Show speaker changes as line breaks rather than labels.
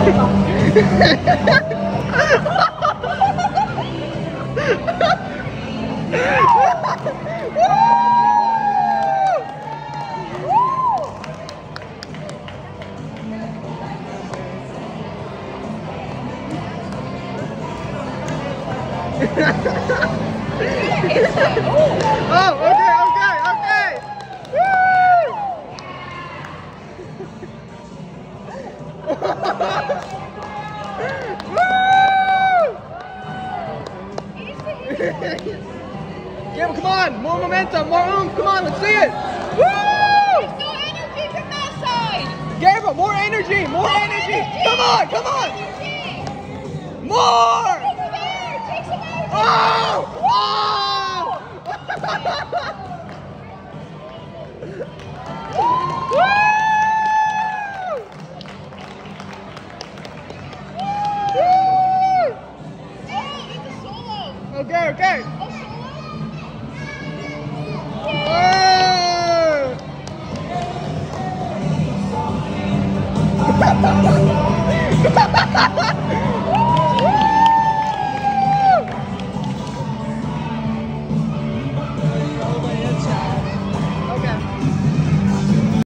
Oh, okay, okay, okay. Yeah, come on, more momentum, more oomph. Come on, let's see it. Woo!
There's no energy from that side.
Gabriel, more energy, more energy. Come on, come on. More.
Take some energy.
Oh! Oh!
Oh, it's a solo.
Okay, okay.
Oh, solo?
Oh!